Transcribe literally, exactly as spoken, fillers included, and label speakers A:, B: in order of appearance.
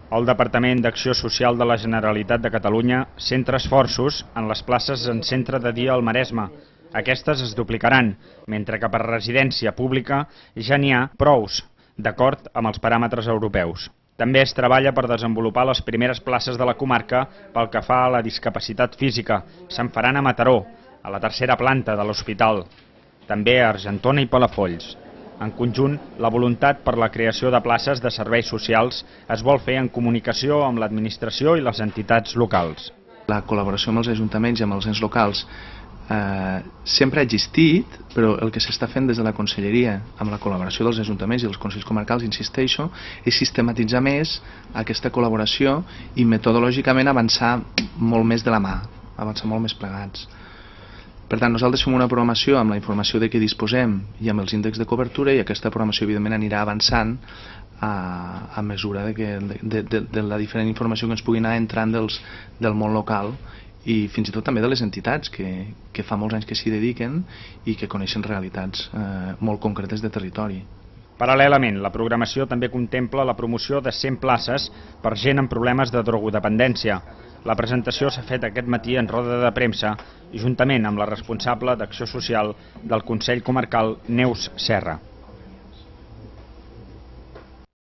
A: El Departament d'Acció Social de la Generalitat de Catalunya centra esforços en les places en centre de dia al Maresme. Aquestes es duplicaran, mentre que per residència pública ja n'hi ha prous, d'acord amb els paràmetres europeus. També es treballa per desenvolupar les primeres places de la comarca pel que fa a la discapacitat física. Se'n faran a Mataró, a la tercera planta de l'hospital, també a Argentona i Palafolls. En conjunt, la voluntat per la creació de places de serveis socials es vol fer en comunicació amb l'administració i les entitats locals.
B: La col·laboració amb els ajuntaments i amb els ens locals eh, sempre ha existit, però el que s'està fent des de la Conselleria, amb la col·laboració dels ajuntaments i els consells comarcals, insisteixo, és sistematitzar més aquesta col·laboració i metodològicament avançar molt més de la mà, avançar molt més plegats. Per tant, nosaltres fem una programació amb la informació de què disposem i amb els índexs de cobertura, i aquesta programació evidentment anirà avançant a, a mesura de, que, de, de, de la diferent informació que ens pugui anar entrant dels, del món local i fins i tot també de les entitats que, que fa molts anys que s'hi dediquen i que coneixen realitats eh, molt concretes de territori.
A: Paral·lelament, la programació també contempla la promoció de cent places per gent amb problemes de drogodependència. La presentació s'ha fet aquest matí en roda de premsa, juntament amb la responsable d'Acció Social del Consell Comarcal, Neus Serra.